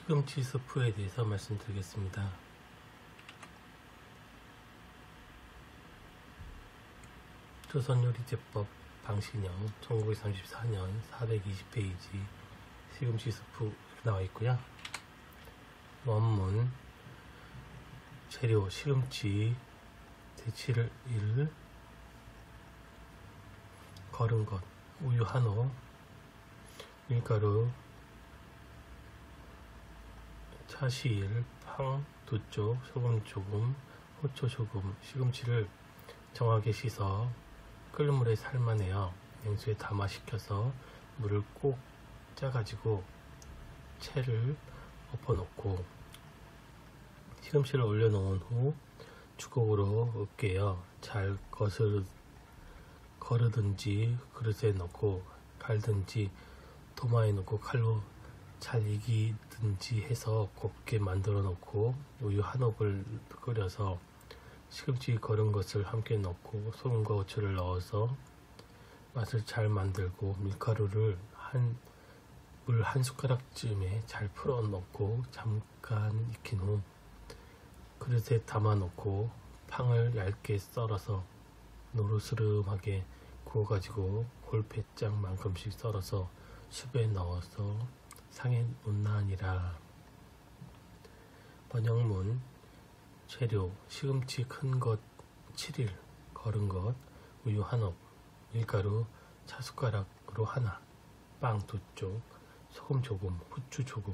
시금치 스프에 대해서 말씀드리겠습니다. 조선요리제법 방신형 1934년 420페이지 시금치 스프 나와 있고요. 원문 재료 시금치 데치를 1 거른 것 우유 1호 밀가루 차시 1 팡 2쪽 소금 조금 후추 조금 시금치를 정하게 씻어 끓는 물에 삶아내어 냉수에 담아 식혀서 물을 꼭 짜가지고 채를 엎어놓고 시금치를 올려놓은 후 주걱으로 으깨어 잘 거르든지 그릇에 넣고 갈든지 도마에 넣고 칼로 잘 익히든지 해서 곱게 만들어 놓고 우유 1옥을 끓여서 시금치 거른 것을 함께 넣고 소금과 후추를 넣어서 맛을 잘 만들고 밀가루를 물 한 숟가락쯤에 잘 풀어 넣고 잠깐 익힌 후 그릇에 담아 놓고 팡을 얇게 썰어서 노르스름하게 구워 가지고 골패장만큼씩 썰어서 숲에 넣어서 상에 놓나니라. 번역문 재료 시금치 큰 것 7일 거른 것 우유 1옥 밀가루 차숟가락으로 하나 빵 2쪽 소금 조금 후추 조금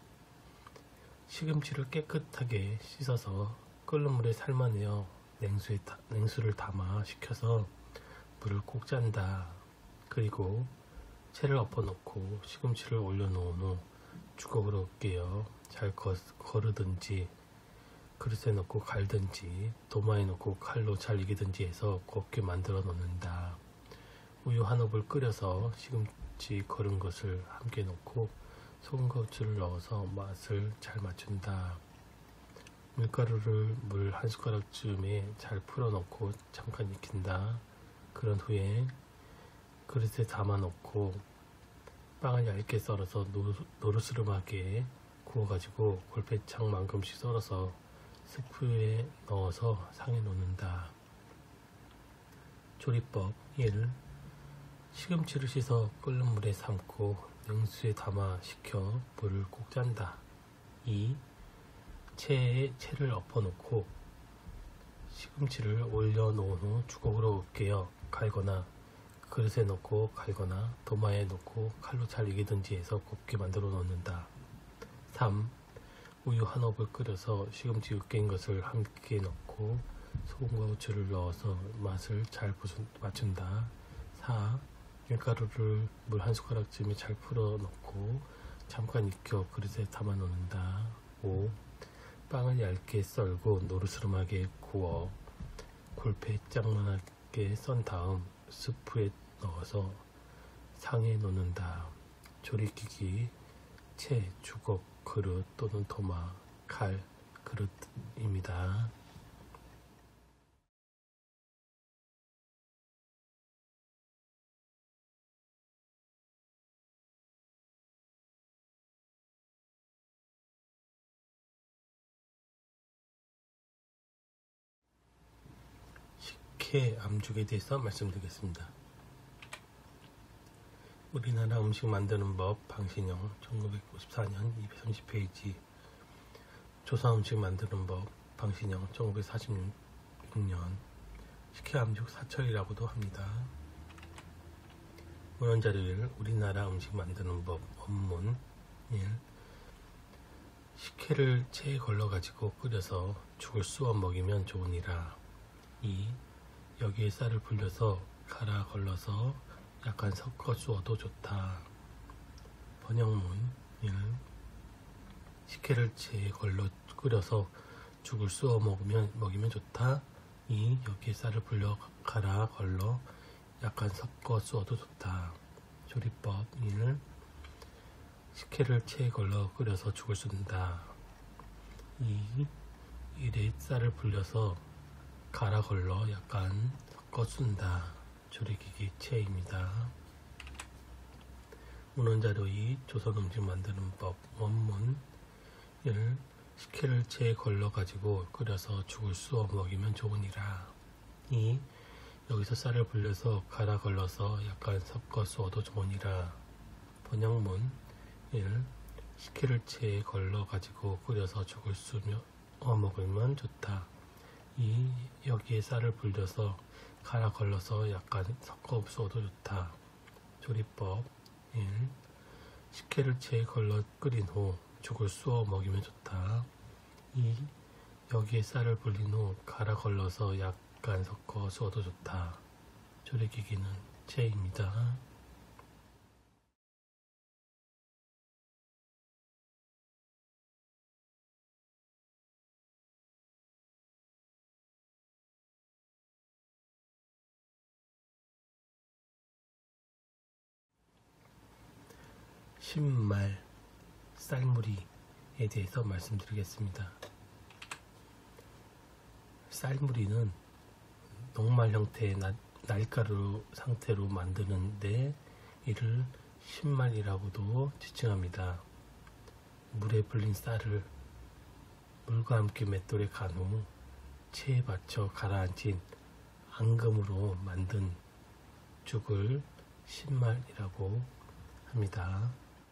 시금치를 깨끗하게 씻어서 끓는 물에 삶아내어 냉수를 담아 식혀서 물을 꼭 짠다. 그리고 채를 엎어놓고 시금치를 올려놓은 후 주걱으로 으깨어 잘 거르든지 그릇에 넣고 갈든지 도마에 넣고 칼로 잘 익히든지 해서 곱게 만들어 놓는다. 우유 1옥을 끓여서 시금치 거른 것을 함께 넣고 소금과 후추를 넣어서 맛을 잘 맞춘다. 밀가루를 물 한 숟가락쯤에 잘 풀어 넣고 잠깐 익힌다. 그런 후에 그릇에 담아 놓고 빵을 얇게 썰어서 노르스름하게 구워 가지고 골패창만큼씩 썰어서 스프에 넣어서 상에 놓는다. 조리법 1. 시금치를 씻어 끓는 물에 삶고 냉수에 담아 식혀 물을 꼭 짠다. 2. 채에 채를 엎어놓고 시금치를 올려놓은 후 주걱으로 으깨어 갈거나 그릇에 넣고 갈거나 도마에 넣고 칼로 잘 익히든지 해서 곱게 만들어 놓는다. 3. 우유 1옥을 끓여서 시금치 으깬 것을 함께 넣고 소금과 후추를 넣어서 맛을 잘 맞춘다. 4. 밀가루를 물 한 숟가락쯤에 잘 풀어 넣고 잠깐 익혀 그릇에 담아 놓는다. 5. 빵을 얇게 썰고 노르스름하게 구워 골패장만하게 썬 다음 스프에 넣어서 상에 놓는다. 조리기기 채, 주걱, 그릇 또는 도마, 칼, 그릇입니다. 식혜 암죽에 대해서 말씀드리겠습니다. 우리나라 음식 만드는 법 방신형 1954년 230페이지 조선 음식 만드는 법 방신형 1946년 식혜 암죽 사철이라고도 합니다. 문헌자료 1. 우리나라 음식 만드는 법 원문 1. 식혜를 체에 걸러 가지고 끓여서 죽을 쑤어 먹이면 좋으니라. 2. 여기에 쌀을 불려서 갈아 걸러서 약간 섞어 주어도 좋다. 번역문 1. 식혜를 체에 걸러 끓여서 죽을 쑤어 먹이면 좋다. 2. 여기에 쌀을 불려 갈아 걸러 약간 섞어 주어도 좋다. 조리법 1. 식혜를 체에 걸러 끓여서 죽을 쑤는다. 2. 1에 쌀을 불려서 갈아 걸러 약간 섞어 쑤는다. 조리기기 체입니다. 문헌자료 2. 조선 음식 만드는 법 원문 1. 식혜를 체에 걸러 가지고 끓여서 죽을 쑤어 먹이면 좋으니라. 2. 여기서 쌀을 불려서 갈아 걸러서 약간 섞어 쑤어도 좋으니라. 번역문. 1. 식혜를 체에 걸러 가지고 끓여서 죽을 쑤어 먹으면 좋다. 2. 여기에 쌀을 불려서 갈아 걸러서 약간 섞어 쑤어도 좋다. 조리법. 1. 식혜를 체에 걸러 끓인 후 죽을 쑤어 먹이면 좋다. 2. 여기에 쌀을 불린 후 갈아 걸러서 약간 섞어 쑤어도 좋다. 조리기기는 체입니다. 신말, 쌀무리에 대해서 말씀드리겠습니다. 쌀무리는 녹말 형태의 날가루 상태로 만드는데 이를 신말이라고도 지칭합니다. 물에 불린 쌀을 물과 함께 맷돌에 간 후 체에 받쳐 가라앉힌 앙금으로 만든 죽을 신말이라고 합니다.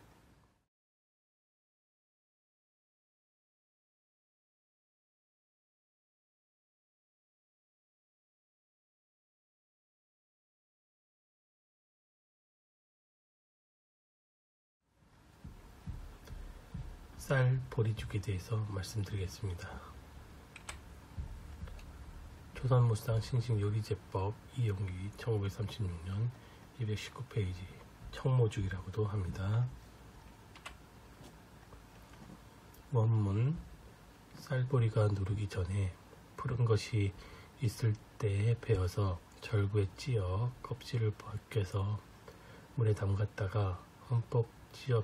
쌀 보리죽에 대해서 말씀드리겠습니다. 조선무쌍 신식요리제법 이용기 1936년 219페이지 청모죽이라고도 합니다. 원문. 쌀보리가 누르기 전에 푸른 것이 있을 때에 베어서 절구에 찧어 껍질을 벗겨서 물에 담갔다가 흠뻑 찧어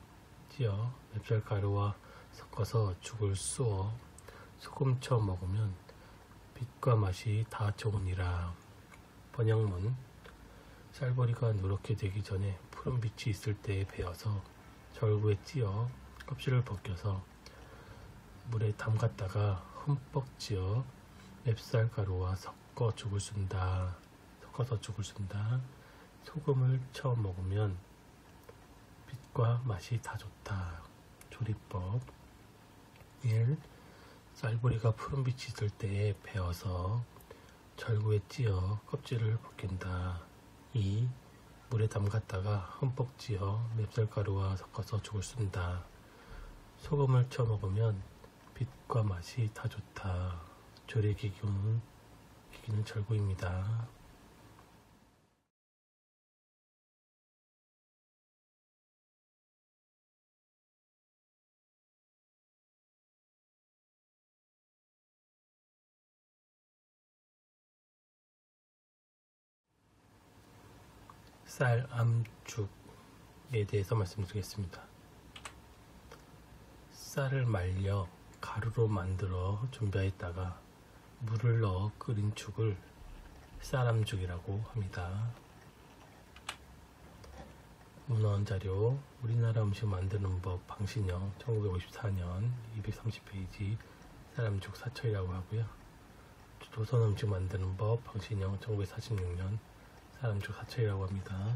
맵쌀가루와 섞어서 죽을 쑤어 소금 쳐 먹으면 빛과 맛이 다 좋으니라. 번역문. 쌀보리가 누렇게 되기 전에 푸른 빛이 있을 때에 베어서 절구에 찧어 껍질을 벗겨서 물에 담갔다가 흠뻑 찧어 맵쌀가루와 섞어서 죽을 쓴다. 소금을 쳐 먹으면 빛과 맛이 다 좋다. 조리법. 1. 쌀보리가 푸른 빛이 있을 때에 베어서 절구에 찧어 껍질을 벗긴다. 2. 물에 담갔다가 흠뻑 찧어 맵쌀가루와 섞어서 죽을 쓴다. 소금을 쳐 먹으면 빛과 맛이 다 좋다. 조리기기는 절구입니다. 쌀 암죽에 대해서 말씀드리겠습니다. 쌀을 말려 가루로 만들어 준비했다가 물을 넣어 끓인 죽을 쌀암죽이라고 합니다. 문헌 자료. 우리나라 음식 만드는 법 방신영 1954년 230페이지 쌀암죽 사철이라고 하고요. 조선 음식 만드는 법 방신영 1946년 쌀암죽 사철이라고 합니다.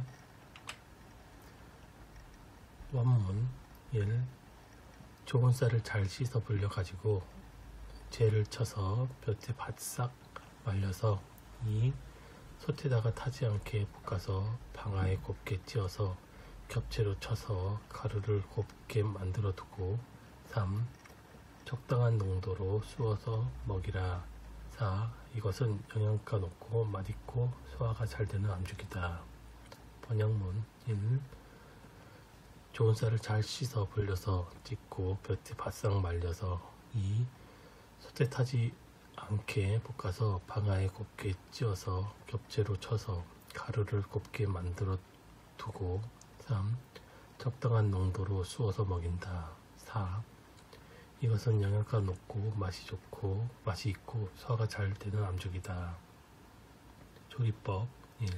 원문. 1. 좋은 쌀을 잘 씻어 불려 가지고 재를 쳐서 볕에 바싹 말려서 2. 솥에다가 타지 않게 볶아서 방아에 곱게 찧어서 겹채로 쳐서 가루를 곱게 만들어 두고 3. 적당한 농도로 쑤어서 먹이라. 4. 이것은 영양가 높고 맛있고 소화가 잘 되는 암죽이다. 번역문. 1. 좋은 쌀을 잘 씻어 불려서 찢고 볕에 바싹 말려서 2. 솥에 타지 않게 볶아서 방아에 곱게 찧어서 겹채로 쳐서 가루를 곱게 만들어 두고 3. 적당한 농도로 쑤어서 먹인다. 4. 이것은 영양가 높고 맛이 있고 소화가 잘 되는 암죽이다. 조리법. 1.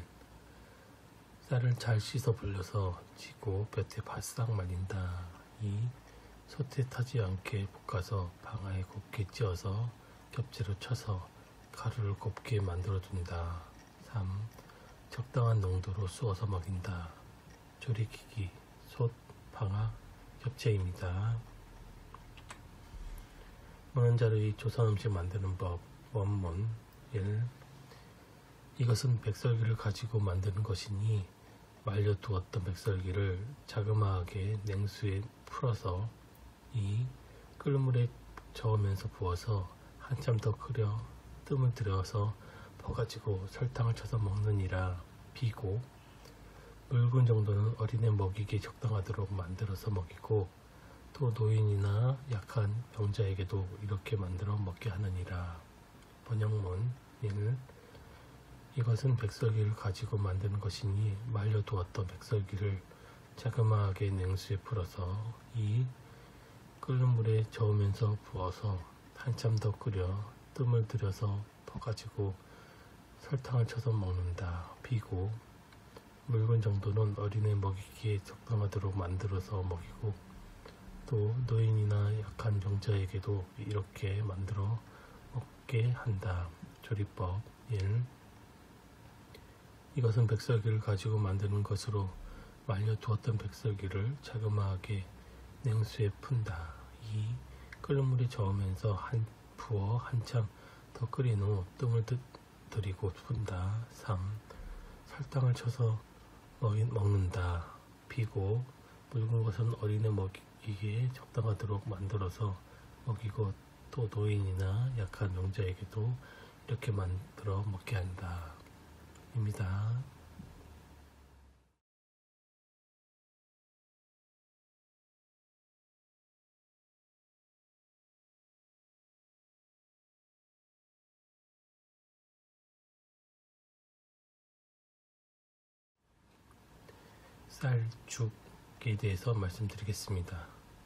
쌀을 잘 씻어 불려서 찌고 볕에 바싹 말린다. 2. 솥에 타지 않게 볶아서 방아에 곱게 찧어서 겹채로 쳐서 가루를 곱게 만들어 둔다. 3. 적당한 농도로 쑤어서 먹인다. 조리기기, 솥, 방아, 겹채입니다. 문헌자료의 조선 음식 만드는 법 원문 1. 이것은 백설기를 가지고 만드는 것이니 말려두었던 백설기를 자그마하게 냉수에 풀어서 2. 끓는 물에 저으면서 부어서 한참 더 끓여 뜸을 들여서 퍼가지고 설탕을 쳐서 먹느니라. 비고 묽은 정도는 어린애 먹이기에 적당하도록 만들어서 먹이고 또 노인이나 약한 병자에게도 이렇게 만들어 먹게 하느니라. 번역문 1. 이것은 백설기를 가지고 만드는 것이니 말려두었던 백설기를 자그마하게 냉수에 풀어서 2. 끓는 물에 저으면서 부어서 한참 더 끓여 뜸을 들여서 퍼가지고 설탕을 쳐서 먹는다. 비고 묽은 정도는 어린애 먹이기에 적당하도록 만들어서 먹이고 또 노인이나 약한 병자에게도 이렇게 만들어 먹게 한다. 조리법 1. 이것은 백설기를 가지고 만드는 것으로 말려두었던 백설기를 자그마하게 냉수에 푼다. 2. 끓는 물에 저으면서 부어 한참 더 끓인 후 뜸을 들이고 푼다. 3. 설탕을 쳐서 먹는다. 비고 묽은 것은 어린애 먹이기에 적당하도록 만들어서 먹이고 또 노인이나 약한 병자에게도 이렇게 만들어 먹게 한다. 입니다. 쌀죽에 대해서 말씀드리겠습니다.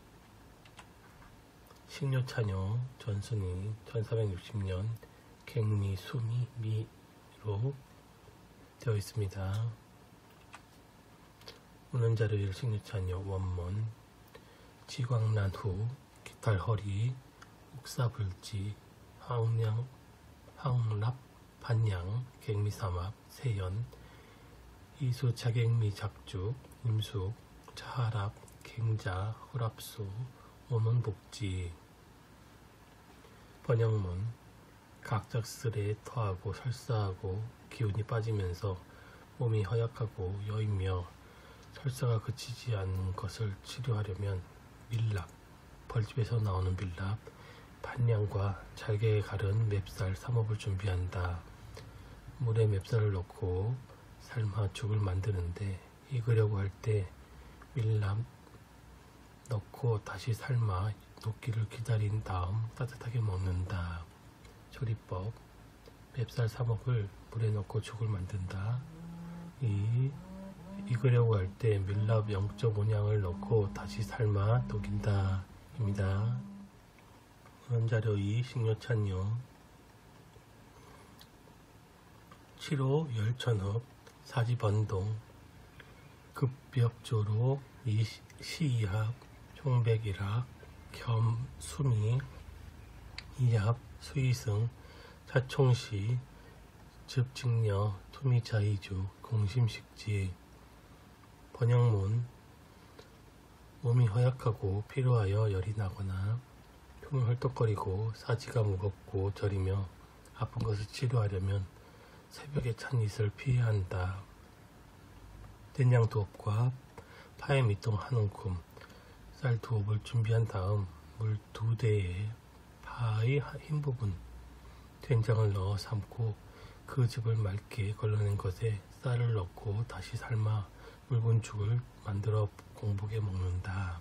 식료차녀 전순이 1460년 갱미 수미 미로 되어 있습니다. 문헌자료 식료차녀 원문 지광난 후 기탈허리 옥사불지 황랍 반양 갱미삼합 세연 이수 자갱미 작죽 임숙 자하랍 갱자 호랍수 오문복지. 번역문 각작스레 토하고 설사하고 기운이 빠지면서 몸이 허약하고 여이며 설사가 그치지 않는 것을 치료하려면 밀랍, 벌집에서 나오는 밀랍, 반냥과 잘게 가른 맵쌀 3업을 준비한다. 물에 맵쌀을 넣고 삶아 죽을 만드는데 익으려고 할 때 밀랍 넣고 다시 삶아 녹기를 기다린 다음 따뜻하게 먹는다. 조리법 맵쌀 3업을 물에 넣고 죽을 만든다. 2. 익으려고 할 때 밀랍 0.5냥을 넣고 다시 삶아 녹인다. 입니다. 원자료 2. 식료찬요 7호 열천흡 사지번동 급벽조로 시이합 총백일학 겸 수미 이합 수이승 사총시 즙직녀 투미자이주 공심식지. 번역문 몸이 허약하고 피로하여 열이 나거나 흉을 헐떡거리고 사지가 무겁고 저리며 아픈 것을 치료하려면 새벽에 찬 이슬을 피해야 한다. 된장 2업과 파에 밑동 1움큼 쌀 2업을 준비한 다음 물 2대에 파의 흰 부분 된장을 넣어 삶고 그 즙을 맑게 걸러낸 것에 쌀을 넣고 다시 삶아 묽은 죽을 만들어 공복에 먹는다.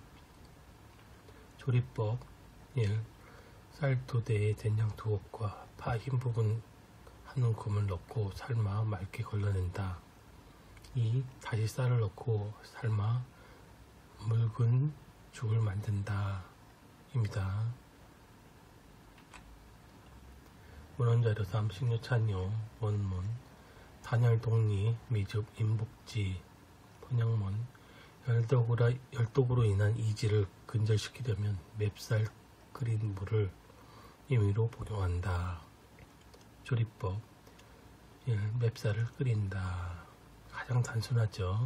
조리법 1. 쌀 2대에 된장 2업과 파 흰 부분 1움큼을 넣고 삶아 맑게 걸러낸다. 2. 다시 쌀을 넣고 삶아 묽은 죽을 만든다. 입니다. 문헌자료 3. 식료찬요 원문 단열독리 미즙 인복지. 번역문 열독으로 인한 이지를 근절시키려면 맵쌀 끓인 물을 임의로 복용한다. 조리법 1. 맵쌀을 끓인다. 가장 단순하죠.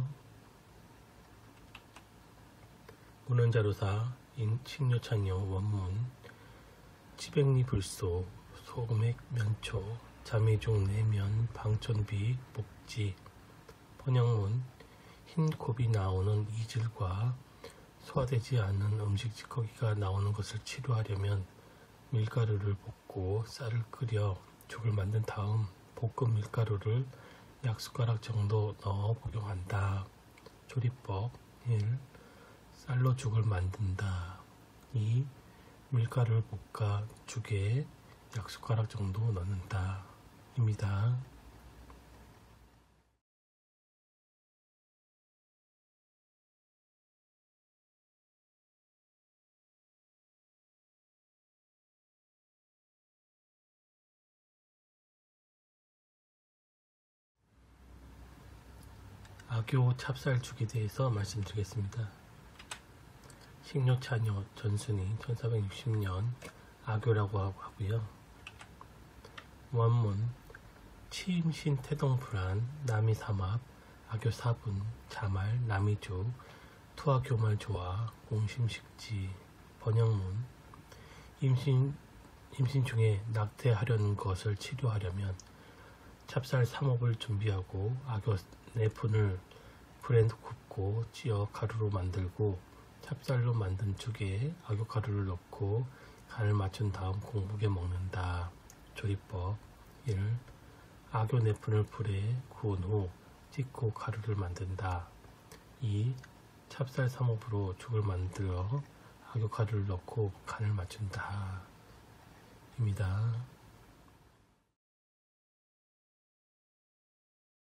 문헌자료사 식료창요 원문 치백리 불소 소금액 면초 자미종 내면 방천비 목지 번역문 흰 곱이 나오는 이질과 소화되지 않은 음식 찌꺼기가 나오는 것을 치료하려면 밀가루를 볶고 쌀을 끓여 죽을 만든 다음 볶은 밀가루를 약숟가락 정도 넣어 복용한다. 조리법 1. 쌀로 죽을 만든다. 2. 밀가루를 볶아 죽에 약숟가락 정도 넣는다. 입니다. 아교 찹쌀죽에 대해서 말씀드리겠습니다. 식료차녀 전순이 1460년 아교라고 하고요. 원문 치임신 태동불안 남이삼합 아교사분 자말 남이주 투아교말 조화 공심식지 번역문 임신 중에 낙태하려는 것을 치료하려면 찹쌀 3홉을 준비하고 아교 4푼을 불에 굽고 찌어 가루로 만들고 찹쌀로 만든 죽에 아교가루를 넣고 간을 맞춘 다음 공복에 먹는다. 조리법 1. 아교 4푼을 불에 구운 후 찢고 가루를 만든다. 2. 찹쌀 3홉으로 죽을 만들어 아교가루를 넣고 간을 맞춘다. 입니다.